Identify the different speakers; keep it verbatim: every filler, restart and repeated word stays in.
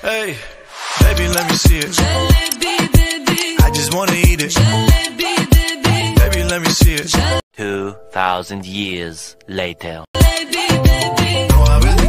Speaker 1: Hey, baby, let me see it. Jalebi, baby. I just wanna eat it. Jalebi, baby. Baby, let me see it.
Speaker 2: Two thousand years later.
Speaker 1: Jalebi, baby. No, I really